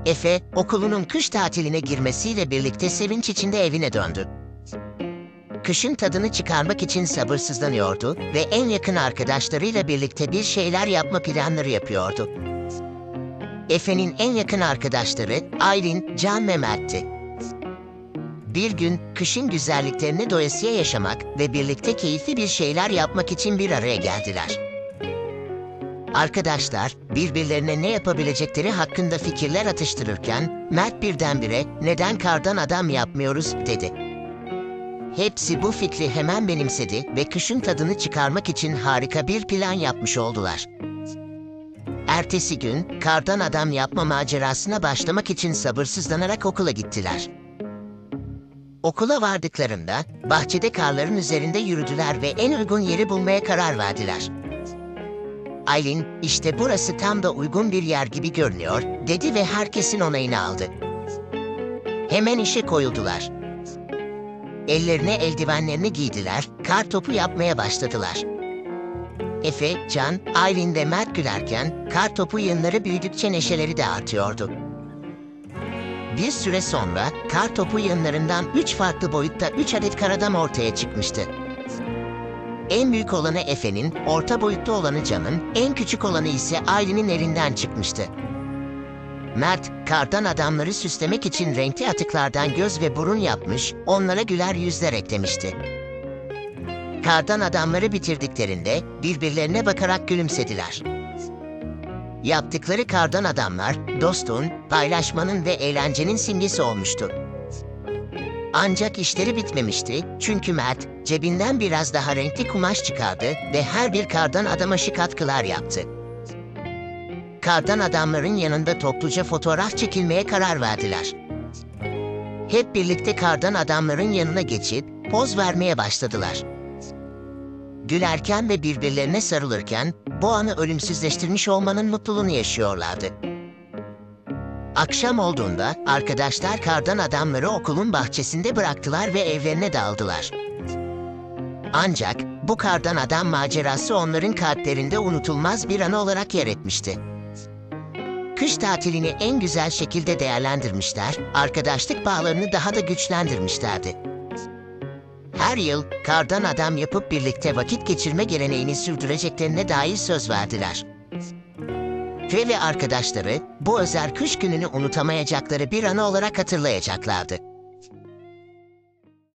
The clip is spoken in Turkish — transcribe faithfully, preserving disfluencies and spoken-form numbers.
Efe, okulunun kış tatiline girmesiyle birlikte sevinç içinde evine döndü. Kışın tadını çıkarmak için sabırsızlanıyordu ve en yakın arkadaşlarıyla birlikte bir şeyler yapma planları yapıyordu. Efe'nin en yakın arkadaşları Aylin, Can ve Mert'ti. Bir gün kışın güzelliklerini doyasıya yaşamak ve birlikte keyifli bir şeyler yapmak için bir araya geldiler. Arkadaşlar birbirlerine ne yapabilecekleri hakkında fikirler atıştırırken Mert birdenbire "Neden kardan adam yapmıyoruz?" dedi. Hepsi bu fikri hemen benimsedi ve kışın tadını çıkarmak için harika bir plan yapmış oldular. Ertesi gün kardan adam yapma macerasına başlamak için sabırsızlanarak okula gittiler. Okula vardıklarında bahçede karların üzerinde yürüdüler ve en uygun yeri bulmaya karar verdiler. Aylin, "İşte burası tam da uygun bir yer gibi görünüyor," dedi ve herkesin onayını aldı. Hemen işe koyuldular. Ellerine eldivenlerini giydiler, kar topu yapmaya başladılar. Efe, Can, Aylin ve Mert gülerken kar topu yığınları büyüdükçe neşeleri de artıyordu. Bir süre sonra kar topu yığınlarından üç farklı boyutta üç adet kar adam ortaya çıkmıştı. En büyük olanı Efe'nin, orta boyutta olanı Can'ın, en küçük olanı ise Aylin'in elinden çıkmıştı. Mert, kardan adamları süslemek için renkli atıklardan göz ve burun yapmış, onlara güler yüzler eklemişti. Kardan adamları bitirdiklerinde birbirlerine bakarak gülümsediler. Yaptıkları kardan adamlar, dostluğun, paylaşmanın ve eğlencenin simgesi olmuştu. Ancak işleri bitmemişti çünkü Mert cebinden biraz daha renkli kumaş çıkardı ve her bir kardan adama şık katkılar yaptı. Kardan adamların yanında topluca fotoğraf çekilmeye karar verdiler. Hep birlikte kardan adamların yanına geçip poz vermeye başladılar. Gülerken ve birbirlerine sarılırken bu anı ölümsüzleştirmiş olmanın mutluluğunu yaşıyorlardı. Akşam olduğunda arkadaşlar kardan adamları okulun bahçesinde bıraktılar ve evlerine daldılar. Ancak bu kardan adam macerası onların kalplerinde unutulmaz bir anı olarak yer etmişti. Kış tatilini en güzel şekilde değerlendirmişler, arkadaşlık bağlarını daha da güçlendirmişlerdi. Her yıl kardan adam yapıp birlikte vakit geçirme geleneğini sürdüreceklerine dair söz verdiler. Ve ve arkadaşları bu özel kış gününü unutamayacakları bir anı olarak hatırlayacaklardı.